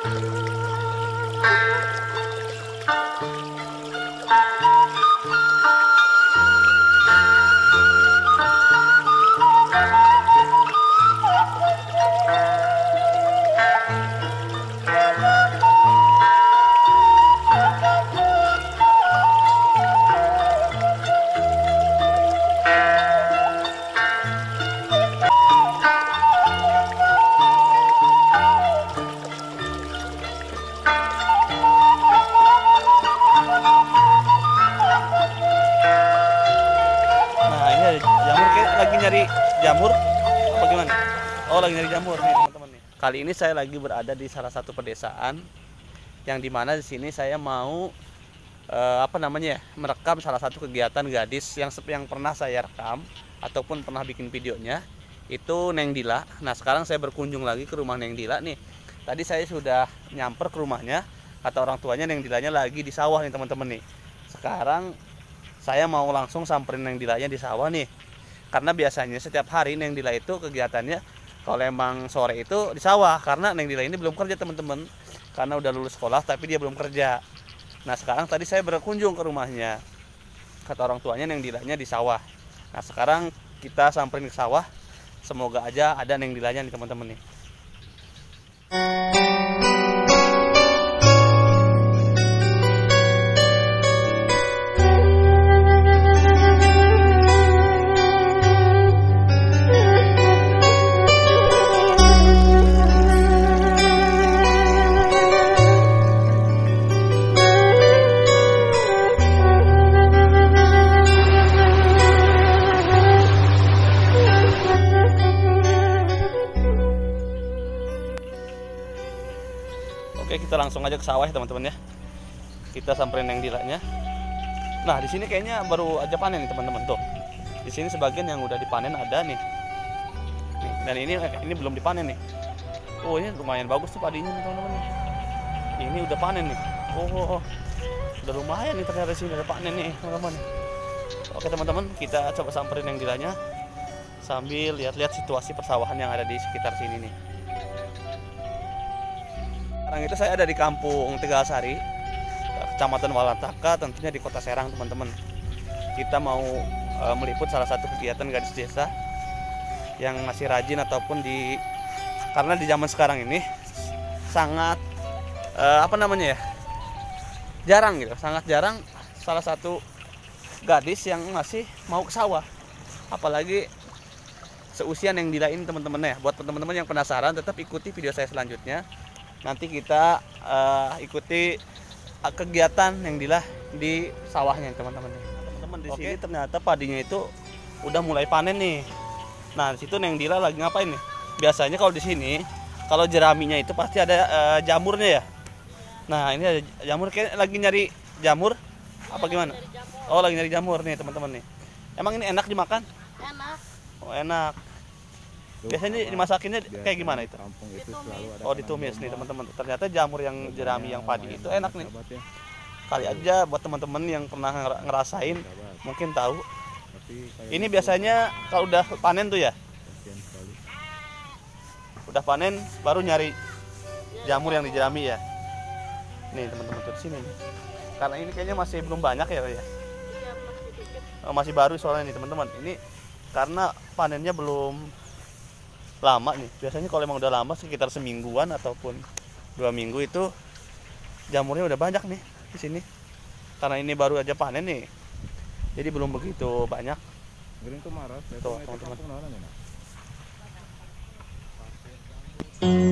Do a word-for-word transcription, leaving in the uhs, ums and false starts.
Nyari jamur apa gimana? Oh, lagi nyari jamur nih teman-teman nih. Kali ini saya lagi berada di salah satu pedesaan yang dimana di sini saya mau eh, apa namanya ya, merekam salah satu kegiatan gadis yang yang pernah saya rekam ataupun pernah bikin videonya, itu Neng Dila. Nah, sekarang saya berkunjung lagi ke rumah Neng Dila nih. Tadi saya sudah nyamper ke rumahnya, kata orang tuanya Neng Dilanya lagi di sawah nih teman-teman nih. Sekarang saya mau langsung samperin Neng Dilanya di sawah nih. Karena biasanya setiap hari Neng Dila itu kegiatannya kalau emang sore itu di sawah, karena Neng Dila ini belum kerja teman-teman, karena udah lulus sekolah tapi dia belum kerja. Nah, sekarang tadi saya berkunjung ke rumahnya, kata orang tuanya Neng Dilanya di sawah. Nah, sekarang kita samperin ke sawah, semoga aja ada Neng Dilanya nih teman-teman nih. Oke, kita langsung aja ke sawah ya teman-teman ya. Kita samperin Neng Dilanya. Nah, di sini kayaknya baru aja panen nih teman-teman tuh. Di sini sebagian yang udah dipanen ada nih. Nih, dan ini ini belum dipanen nih. Oh, ini lumayan bagus tuh padinya nih teman-teman. Ini udah panen nih. Oh, udah lumayan nih ternyata sini udah panen nih teman-teman. Oke teman-teman, kita coba samperin Neng Dilanya sambil lihat-lihat situasi persawahan yang ada di sekitar sini nih. Sekarang itu saya ada di Kampung Tegalsari, Kecamatan Walantaka, tentunya di Kota Serang teman-teman. Kita mau e, meliput salah satu kegiatan gadis desa yang masih rajin ataupun di karena di zaman sekarang ini sangat e, apa namanya ya, jarang gitu, sangat jarang salah satu gadis yang masih mau ke sawah, apalagi seusia Neng Dila ini teman-teman ya. Buat teman-teman yang penasaran, tetap ikuti video saya selanjutnya. Nanti kita uh, ikuti uh, kegiatan Neng Dila di sawahnya teman-teman. Teman-teman di sini ternyata padinya itu udah mulai panen nih. Nah, di situ Neng Dila lagi ngapain nih? Biasanya kalau di sini, kalau jeraminya itu pasti ada uh, jamurnya ya. Nah, ini ada jamur, kayak lagi nyari jamur apa gimana? Oh, lagi nyari jamur nih teman-teman nih. Emang ini enak dimakan? Enak. Oh, enak. Biasanya dimasakinnya kayak gimana itu? itu Oh, ditumis nih teman-teman. Ternyata jamur yang jerami yang padi itu enak nih. Kali aja buat teman-teman yang pernah ngerasain mungkin tahu. Ini biasanya kalau udah panen tuh ya, udah panen baru nyari jamur yang dijerami ya. Nih teman-teman tuh di sini nih. Karena ini kayaknya masih belum banyak ya, ya. Oh, masih baru soalnya nih teman-teman. Ini karena panennya belum lama nih. Biasanya kalau emang udah lama sekitar semingguan ataupun dua minggu itu jamurnya udah banyak nih di sini. Karena ini baru aja panen nih, jadi belum begitu banyak. Tuh teman-teman.